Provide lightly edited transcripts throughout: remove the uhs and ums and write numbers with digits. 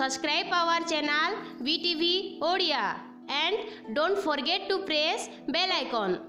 subscribe our channel BTV odia and don't forget to press bell icon.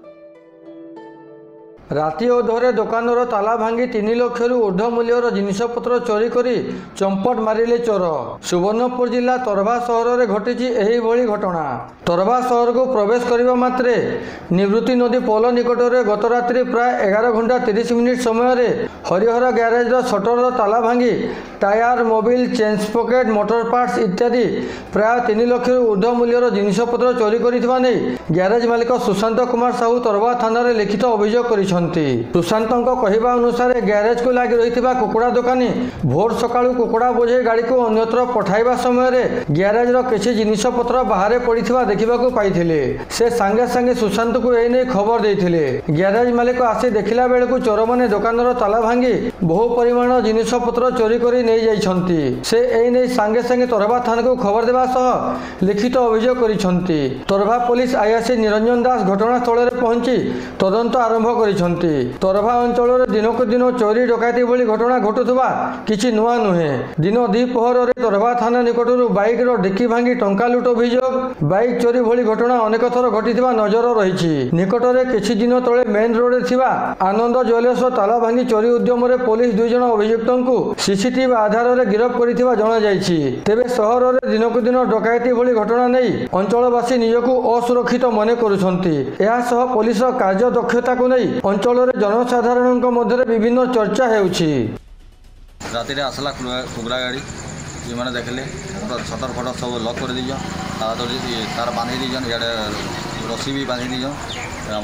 राति अधरे दोकानर ताला भांगी 3 लाख रु ऊर्ध्व मूल्यर जिनपतर चोरी करी चंपट मारिले चोर। सुवर्णपुर जिला तर्भा सहर में घटी एही घटना। तर्भा सहर को प्रवेश करने मात्रे निवृत्ति नदी पोल निकट में गत रात्रि प्राय 11 घंटा 30 मिनिट समय हरिहर ग्यारेज सटर ताला भांगी tyre mobil change pocket motor parts इत्यादि प्राय 3 लाख रु ऊर्ध्व मूल्यर जिनपतर चोरी करिथिबा नै ग्यारेज मालिक सुशांत कुमार साहू तर्भा थाना रे लिखित अभियोग करिछन्ति। सुशांत कहवा अनुसार ग्यारेज को लगी रही कुकुड़ा दुकानी भोर सका कुकुड़ा बोझे गाड़ी को अन्यत्र पठाइबा समय ग्यारेज किसी जिनपतर बाहर पड़ा देखा पाई से सांगे सांगे सुशांत को यही खबर देते। ग्यारेज मालिक आसी देखला बेलू चोर मैंने दुकान ताला भांगी बहु परिमाण जिनपतर चोरी कर से यही सांगे सांगे तर्भा थाना को खबर देवा सह लिखित अभियोग कर तर्भा पुलिस आईआईसी निरंजन दास घटनास्थल में पहुंची तदंत आरंभ कर। तर्भा अंचल दिनक दिन चोरी डकायती भली घटना घटुवा किसी नुआ नुहे। दिन द्विपहर में तर्भा थाना निकटू बाइक डिक्की भांगी टंका लुट अभियोग बाइक चोरी भली घटना अनेक थर घटी नजर रही। निकट में किसी दिन तले मेन रोड में आनंद ज्वेलर्स ताला भांगी चोरी उद्यम पुलिस 2 जन अभियुक्त को सीसीटीवी आधार में गिरफ्त कर तेरे सहर में दिनक दिन डकायती भली घटना नहीं अंचलवासी निजक असुरक्षित मन कर पुलिस कार्य दक्षता को नहीं अंचल जनसाधारण मध्य विभिन्न चर्चा राति आसला कुकुड़ा गाड़ी ये मैंने देखले सटर फटर सब लक कर दीज तार बांधि दीजन इे रसी भी बांधि दीजन आम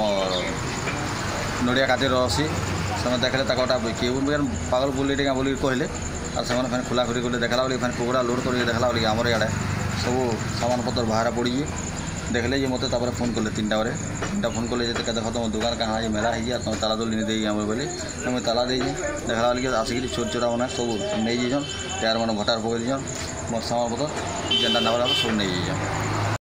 नड़िया काटी रसी से देखले किए पागल बुले बोल कहले और से खोलाखोली कले देखला बोली कुकुड़ा लोड कर देखला बोली आमर इे सब सामान पतर बाहर पड़ी देखले ये मत फोन कले 3टा बजे 3टा फोन कले देख तुम दुकान कहाँ ये मेरा है तुम ताला दल नहीं देगी बोले मुझे ताला दे देखला बोलिक आसिक चोर चोरा मैंने सब नहीं टायर मैंने भटार पकड़ दीजन मोर सामान पतर जेनटा नावरा सब नहीं